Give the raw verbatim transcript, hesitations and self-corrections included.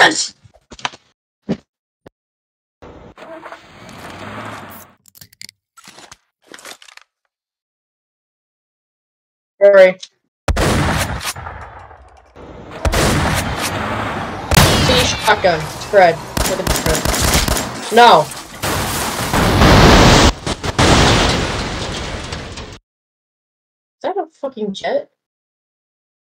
nonsense! Hurry. See, shotgun. Spread. Look at the spread. No! Is that a fucking jet?